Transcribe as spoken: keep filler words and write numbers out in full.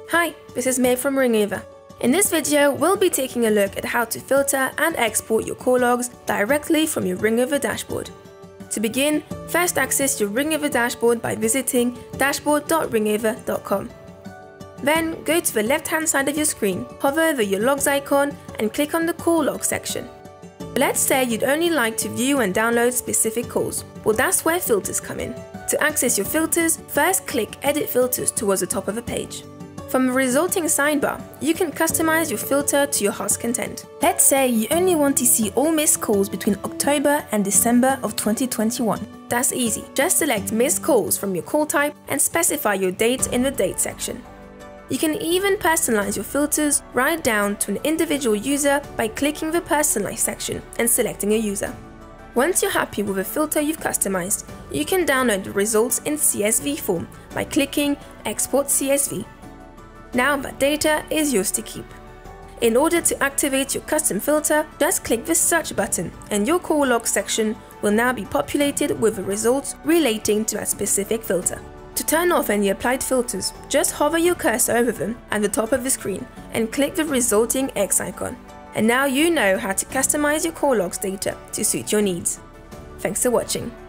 Hi, this is May from Ringover. In this video, we'll be taking a look at how to filter and export your call logs directly from your Ringover dashboard. To begin, first access your Ringover dashboard by visiting dashboard dot ringover dot com. Then go to the left-hand side of your screen, hover over your logs icon and click on the call log section. Let's say you'd only like to view and download specific calls. Well, that's where filters come in. To access your filters, first click Edit Filters towards the top of the page. From the resulting sidebar, you can customize your filter to your heart's content. Let's say you only want to see all missed calls between October and December of twenty twenty-one. That's easy. Just select Missed Calls from your call type and specify your date in the Date section. You can even personalize your filters right down to an individual user by clicking the Personalize section and selecting a user. Once you're happy with the filter you've customized, you can download the results in C S V form by clicking Export C S V. Now that data is yours to keep. In order to activate your custom filter, just click the Search button and your call log section will now be populated with the results relating to that specific filter. To turn off any applied filters, just hover your cursor over them at the top of the screen and click the resulting X icon. And now you know how to customize your call logs data to suit your needs. Thanks for watching.